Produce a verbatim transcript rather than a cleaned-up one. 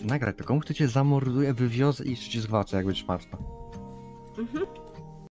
nagraj to, komuś kto cię zamorduje, wywiozę i jeszcze cię zgwałcę, jak będziesz martwa. Mhm.